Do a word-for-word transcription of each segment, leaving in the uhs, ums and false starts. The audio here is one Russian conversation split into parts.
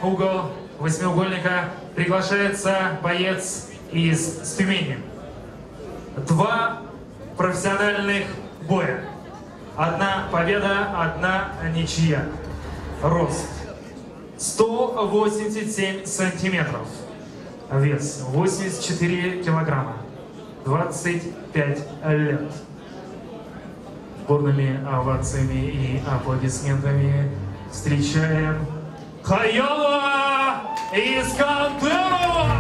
угол восьмиугольника приглашается боец из Тюмени. Два профессиональных боя. Одна победа, одна ничья. Рост сто восемьдесят семь сантиметров. Вес восемьдесят четыре килограмма. двадцать пять лет. Бурными овациями и аплодисментами встречаем Хаялова Искандерова!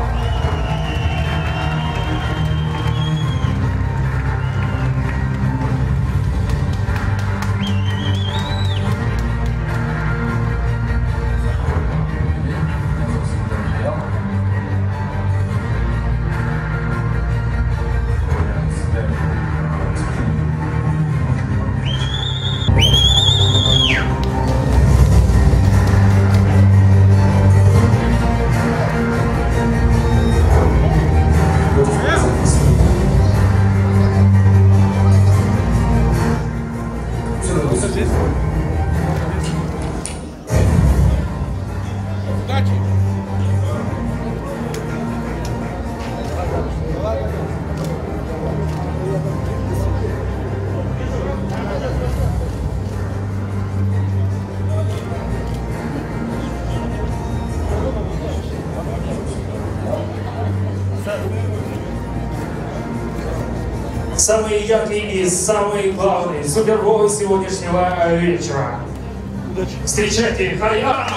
Самый яркий и самый главный супербой сегодняшнего вечера. Встречайте Хаялова!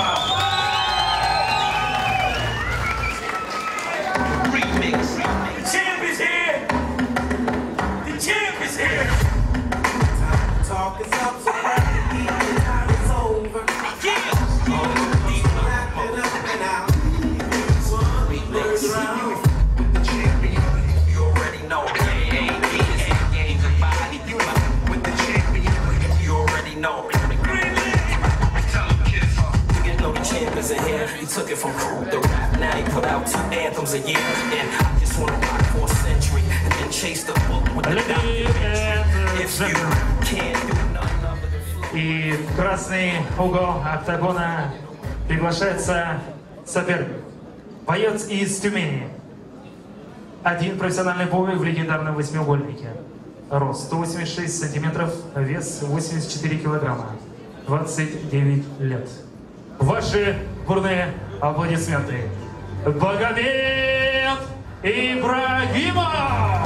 He took it from crew to rap, now he put out two anthems a year. And I just wanna rock for a century and then chase the book with the documentary. If you can't do nothing other than flow. И в красный угол октагона приглашается соперник. Боец из Тюмени. Один профессиональный бой в легендарном восьмиугольнике. Рост сто восемьдесят шесть сантиметров, вес восемьдесят четыре килограмма. двадцать девять лет. Ваши бурные аплодисменты. Багамед Ибрагимов!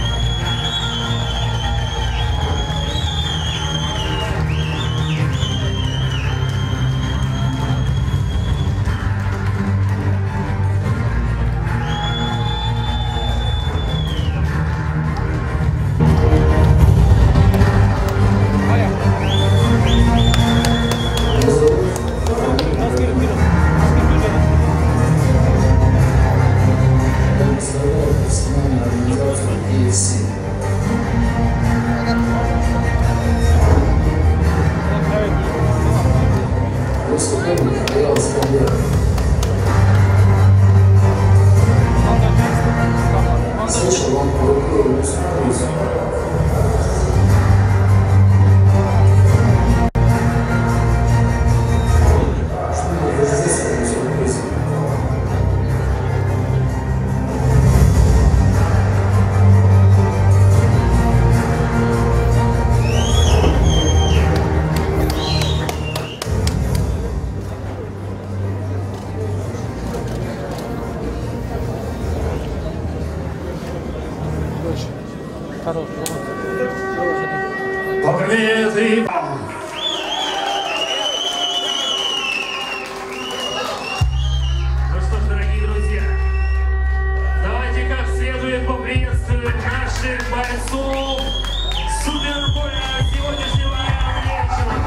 Ну что ж, дорогие друзья, давайте как следует поприветствуем наших бойцов супербоя сегодняшнего вечера.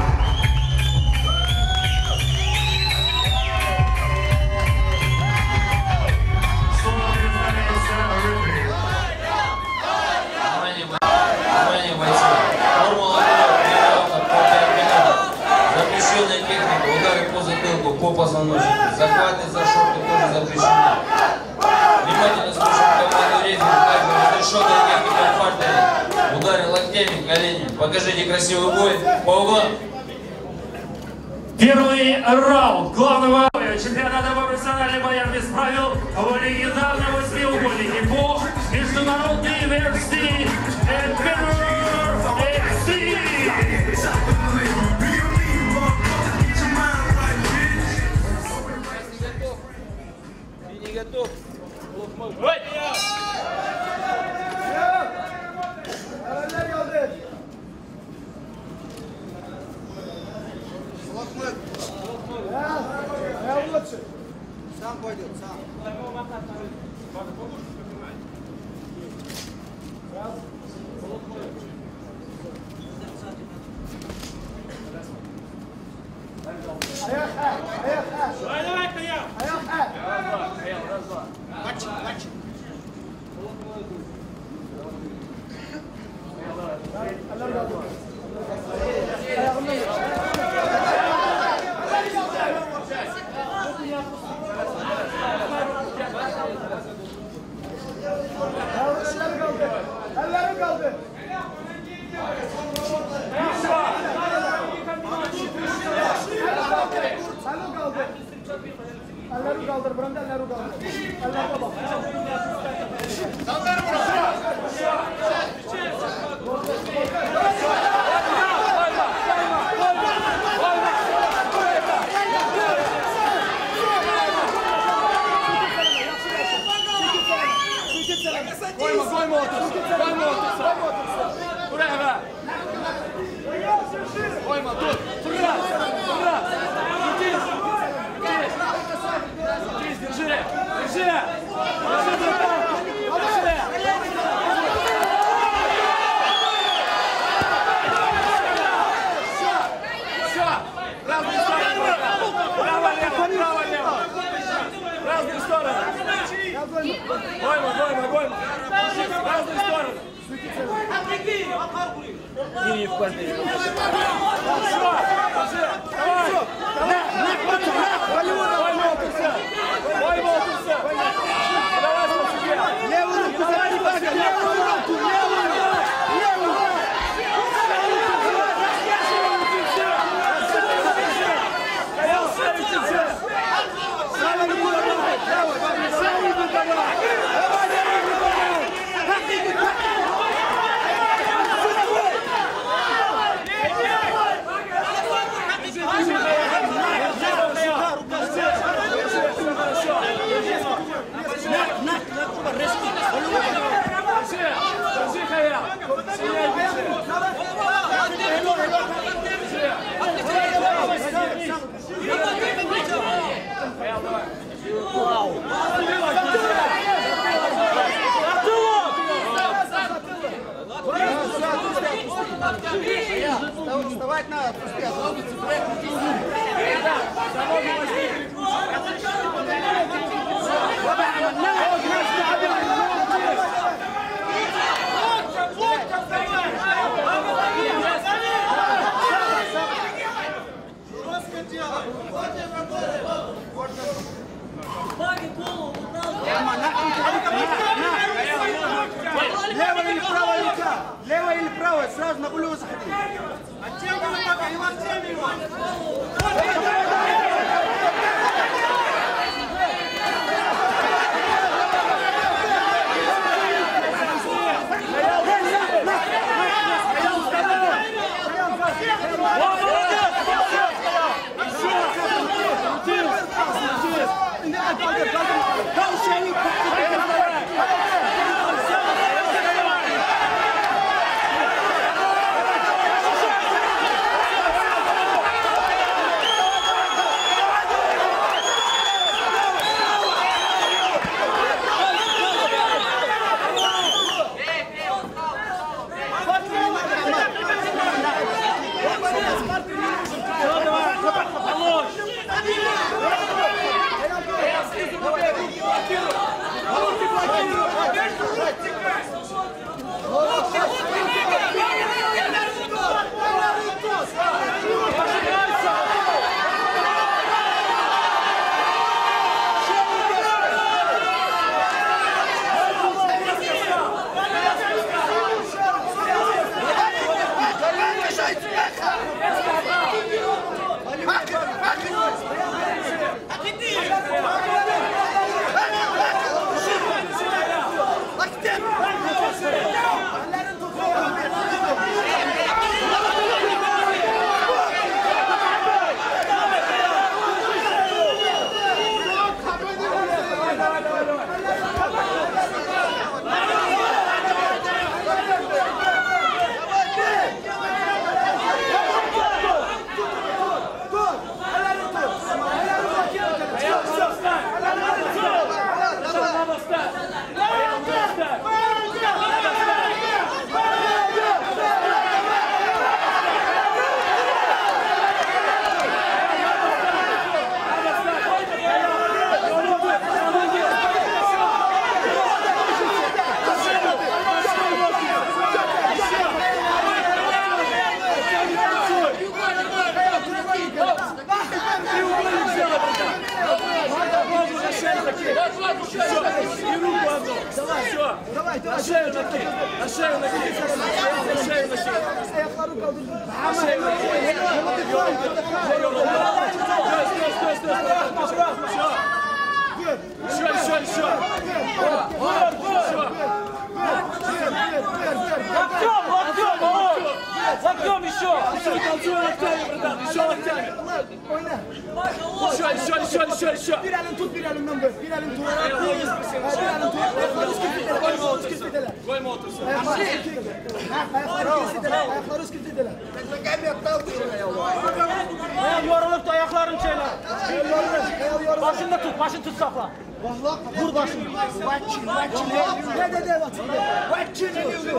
Слово представляется рыбой. Внимание, бойцы. Формула тренировка по пять минут. Запрещенная техника, удары по затылку, по позвоночнику. Захваты за шорты тоже запрещены. Внимательно слушаем команду рейтинг, также разрешенная техника в партере. Удары локтями, коленями. Покажите красивый бой по углам. Первый раунд главного боя. чемпионата по профессиональным боям без правил в легендарном восьмиугольнике по международной версии Emperor икс си. Ты не готов? Сам пойдет, сам. Давай, давай, Каял! Каял, раз, два. Матч, матч. Ellerim kaldı. Ellerim kaldı. Ellerim kaldır. Buramda ellerim kaldır. Ellerime bak. Koyma, koyma otursun. Koyma otursun. Buraya ver. Koyma, dur. Dur biraz. Dur biraz. İkiz. İkiz. İkiz, держи. Держи. Держи, держи. Все. Все. Разные стороны. Право, лево, право, лево. Разные стороны. Койма, койма, койма. В разные стороны. Не в партии. Все, держи. Давай. Койма, отурся. Койма, отурся. Давай, спасибо. Левую руку, давай, не бага. Левую руку, левую руку. Левую руку. Каял, ставите все. Правая руку давай. Правая руку давай. Рука Все. Давай, давай. На шею накинь. На шею накинь. На шею накинь. Ayakları kaldır. На шею накинь. Стой, стой, стой, стой. Все. Еще, еще, еще. Вот, вот. Локтем, локтем, локтем. Локтем еще. Еще танцуй локтями, братан. Еще локтями. Oyna. Еще, еще, еще, еще, еще. Bir elin tut, bir elimden ver. Bir elin tut. Bir elin tut. Ayakları sıkıntı. Ayakları sıkıntı. Koy mu otursun? Ayakları sıkıntı. Ayakları sıkıntı. Ayakları sıkıntı. Ayak yorulup da ayakların şeyler. Başında tut, başını tut sakla. Vur başını. Vakçin, vakçin. Ne dedi vakçin? Vakçin.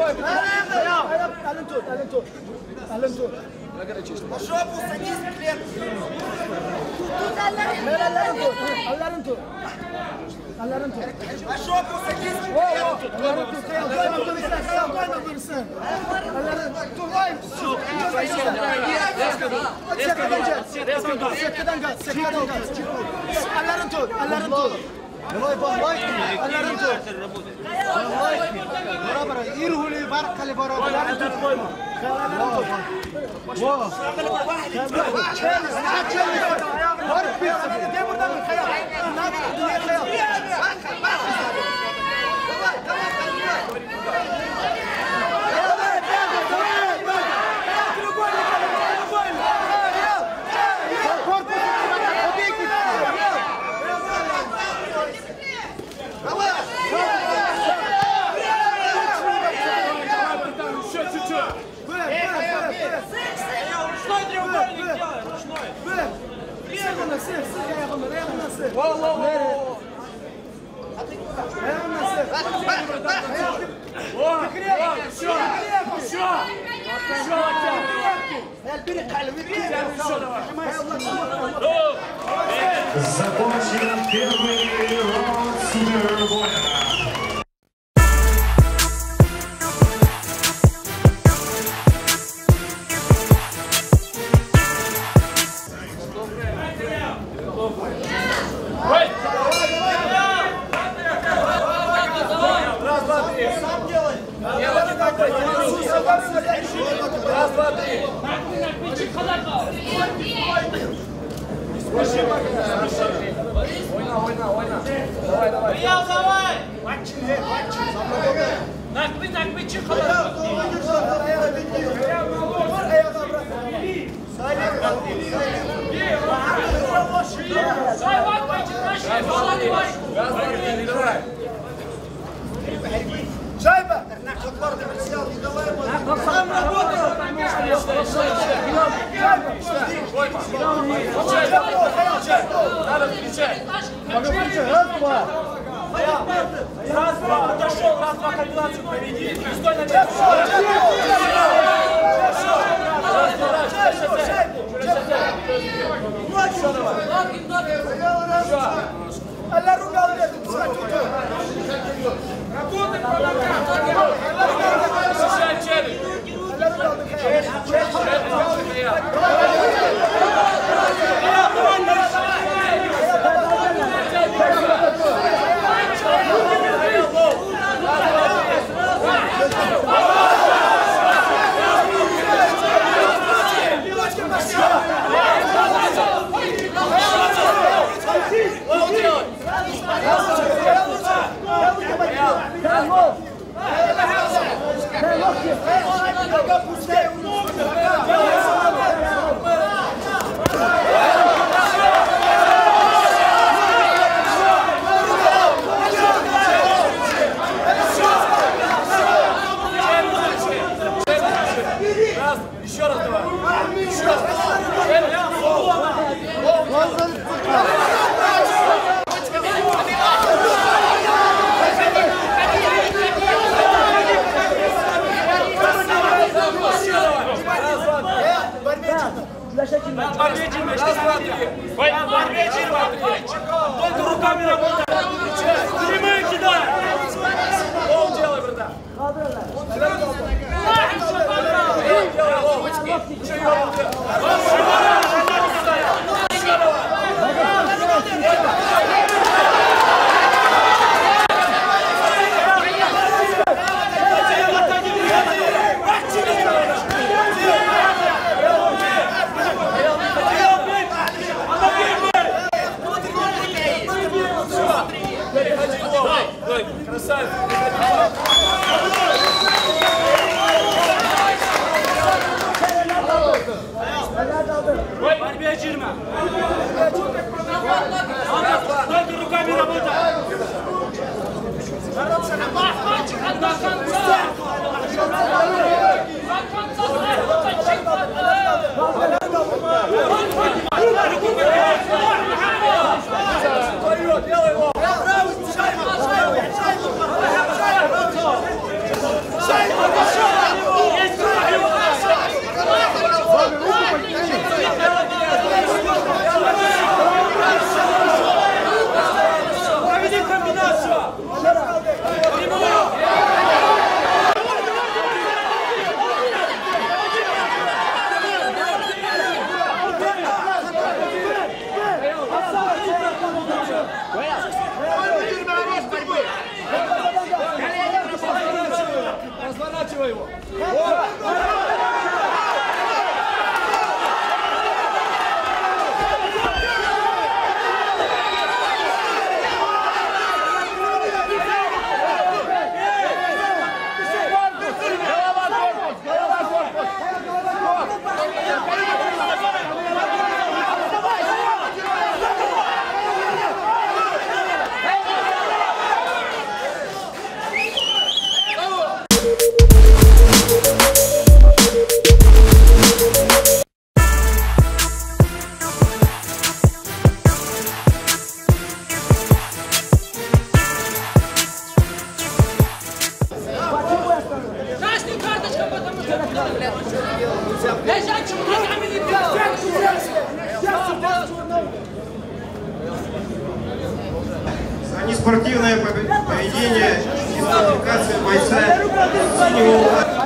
Elin tut, elin tut. Elin tut. Şopu sekiz klep. Tut ellerini. Ellerini tut. Ellerini tut. Ellerini tut. Şopu sekiz klep. Ellerini tut. Koyma durursun. Koyma durursun. Ellerini tut. Koy. Sekeden gel. Sekeden gel. Sekeden gel. Ellerini tut. Ellerini tut. Давай, давай, Алларин тот. Давай, барабар. Ирхули бар кали барабар. Алларин тот койма. Алларин тот. Во. Бар бир. Де бурдан хая. Нак дуя хая. Давай, Закончен первый раунд супербоя. Раз, два, три. Ойна, ойна, ойна. Давай, давай. Приял, давай. Nakbi, nakbi, çık kadar. Say bakma, çıkma. Раз, два, три, давай. Шайба! Сам работал. Надо включать. Раз, два. Раз, два, отошел, раз, два, комбинацию проведи. Стой на месте. Аллару kaldır. Работай по ногам. Включай челюсть. Еще раз давай. Еще раз. Победим, раз, два, три. Только руками работай. Прямые кидай. Лоу делай, братан. Делай лоу. Еще и лоу делай. Еще давай. Борьбе Джирма. Только руками работай. Делай его! Проведи комбинацию! Разворачивай его! За неспортивное поведение, дисквалификация бойца синего.